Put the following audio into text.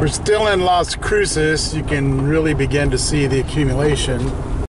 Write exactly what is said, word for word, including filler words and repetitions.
We're still in Las Cruces. You can really begin to see the accumulation.